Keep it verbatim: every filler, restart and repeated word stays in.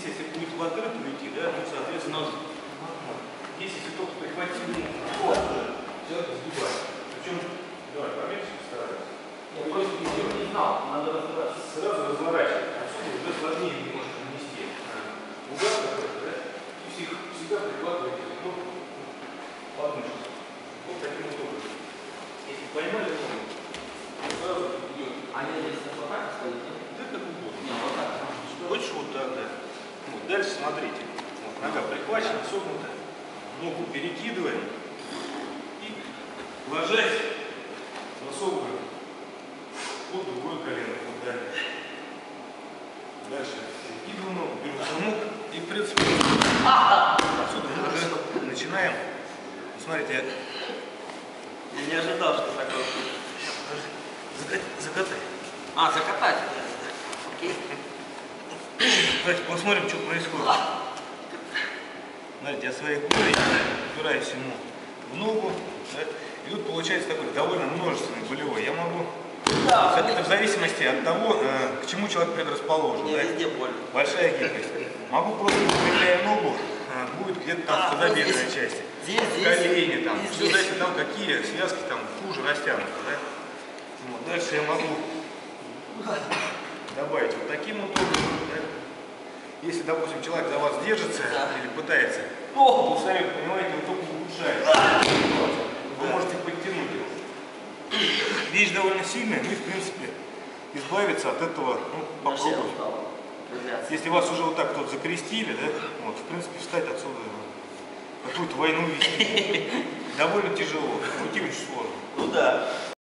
Здесь, если будет в открытую идти, да, ну, соответственно, здесь, если только прихватить, ну, человек сгибает. Причем, давай, поменьше постарайся. Я просто не знал, надо разворачивать. Сразу разворачивать. Отсюда уже сложнее немножко нанести. Угар какой-то, да? И всех, всегда прикладываете ну, подмышку. Вот таким вот образом. Если поймали ногу, сразу идет. А я здесь вот так стоит? Да как угодно. Не, вот так. Хочешь вот так, да. Вот, дальше смотрите. Вот, нога прихвачена, согнута. Ногу перекидываем. И ложась, засовываем под другое колено. Вот далее. Дальше перекидываем ногу, беру замок. И в принципе отсюда мы уже начинаем. Смотрите, Я не ожидал, что такое. закатай. А, закатать? Окей. Давайте посмотрим, что происходит. Знаете, я своей курой упираюсь ему в ногу. Да, и тут получается такой довольно множественный болевой. Я могу, да, это в зависимости от того, к чему человек предрасположен. Мне да, везде больно. большая гибкость. Могу просто, укрепляя ногу, будет где-то там а, в тазобедренной вот части. Здесь, здесь, колени там. здесь, Все здесь. зависит от того, какие связки там хуже растянуты. Да? Вот, дальше я могу добавить вот таким вот образом. Да? Если, допустим, человек за вас держится да. или пытается, О! то сами, понимаете, вы только ухудшаете. Да. Вы можете подтянуть его. Вещь довольно сильная, ну и в принципе избавиться от этого, ну, попробуйте. Если вас уже вот так вот закрестили, да, вот, в принципе, встать отсюда, какую-то войну вести довольно тяжело, уйти очень сложно. Ну да.